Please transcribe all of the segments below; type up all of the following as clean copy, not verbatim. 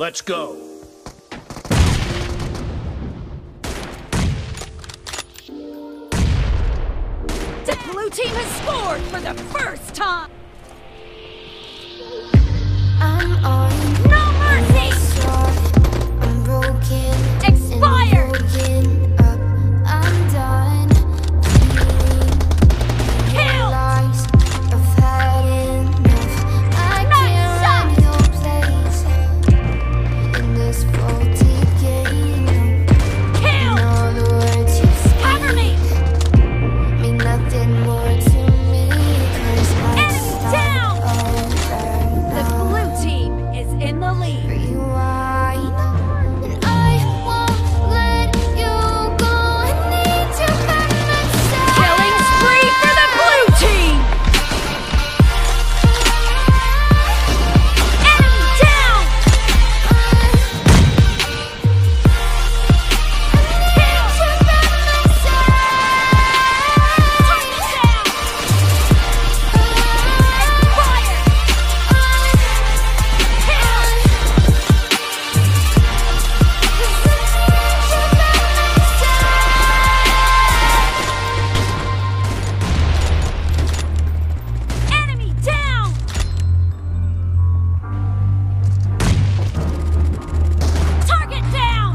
Let's go. The blue team has scored for the first time! I'm on No mercy! I'm broken. Expired! And up. I'm done. Kill! Lies. I've had enough. I Nice can't run your place in this faulty game. Kill! And all the words you Cover me! speak mean nothing more to me. 'Cause I Enemy start down! over The now. blue team is in the lead. Rewind, and I won't let you go. I need you by my side. Killing spree for the blue team! Enemy down! Enemy down! Target down!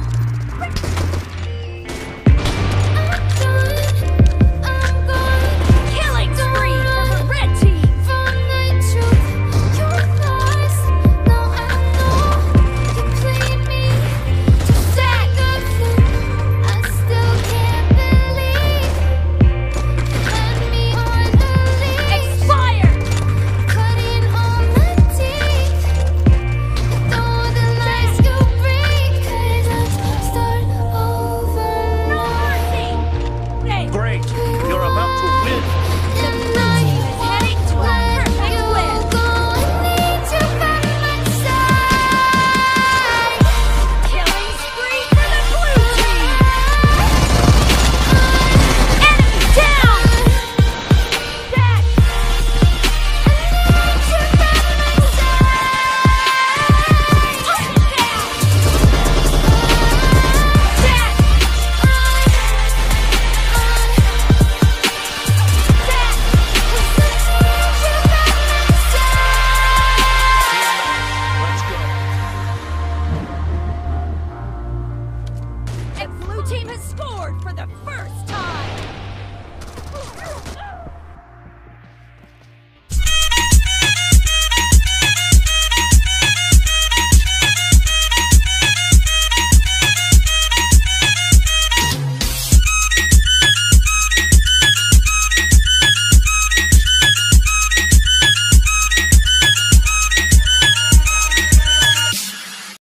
Killing spree for the red team! From the truth, your lies. Now I know you played me to set the flame. I still can't believe you led me on a leash. Expired! Cutting all my teeth with all the lies you breathe. 'Cause I start over No now. mercy! Hey, Great. You're about to win. the blue team is heading to a perfect win! Killing spree for the blue team! Enemy down! Dead! Target down! Dead! Let's go. The blue team has scored for the first